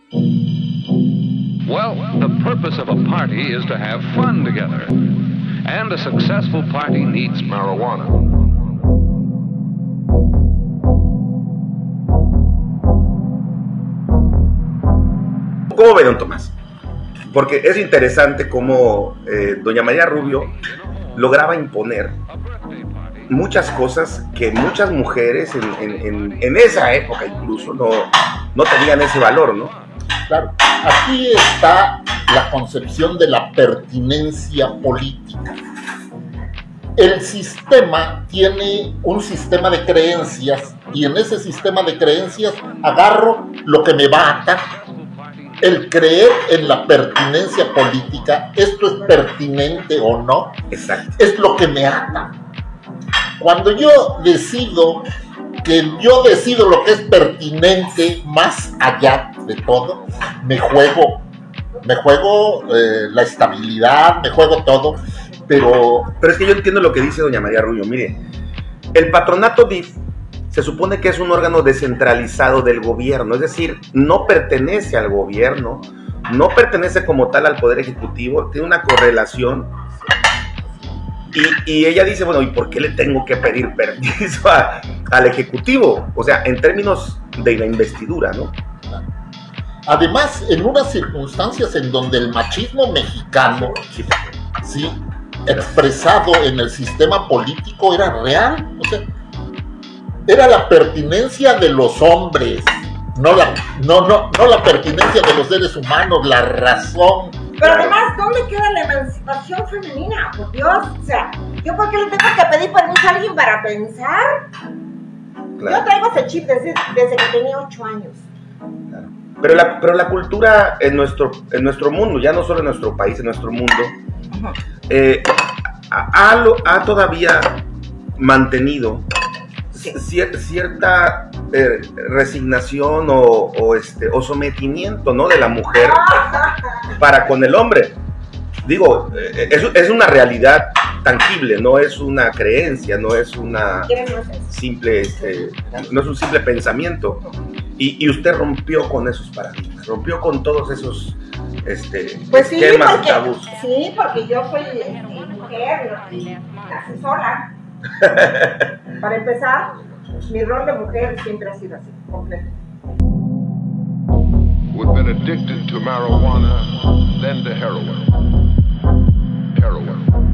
Well, the purpose of a party is to have fun together. And a successful party needs marijuana. ¿Cómo ve, don Tomás? Porque es interesante cómo doña María Rubio lograba imponer muchas cosas que muchas mujeres en esa época incluso no tenían ese valor, ¿no? Claro, aquí está la concepción de la pertinencia política. El sistema tiene un sistema de creencias y en ese sistema de creencias agarro lo que me va a atar. El creer en la pertinencia política, esto es pertinente o no, exacto, es lo que me ata. Cuando yo decido lo que es pertinente más allá de todo, me juego la estabilidad, me juego todo, pero es que yo entiendo lo que dice doña María Rubio. Mire, el patronato DIF se supone que es un órgano descentralizado del gobierno, es decir, no pertenece al gobierno, no pertenece como tal al Poder Ejecutivo, tiene una correlación. Y ella dice, bueno, ¿y por qué le tengo que pedir permiso al Ejecutivo? O sea, en términos de la investidura, ¿no? Además, en unas circunstancias en donde el machismo mexicano, sí, expresado en el sistema político era real, o sea, era la pertinencia de los hombres, no la pertinencia de los seres humanos, la razón. Pero además, ¿dónde queda la emancipación femenina? Por Dios, o sea, ¿yo por qué le tengo que pedir permiso a alguien para pensar? Claro. Yo traigo ese chip desde que tenía 8 años. Claro. Pero la cultura en nuestro mundo, ya no solo en nuestro país, en nuestro mundo, ha todavía mantenido cierta resignación o sometimiento, ¿no?, de la mujer para con el hombre. Digo, es una realidad tangible, no es una creencia, no es una simple, no es un simple pensamiento. Y usted rompió con esos paradigmas, rompió con todos esos pues esquemas, tabús. Sí, porque yo soy mujer, nací sola. Para empezar, mi rol de mujer siempre ha sido así, completo. We've been addicted to marijuana, then to heroin.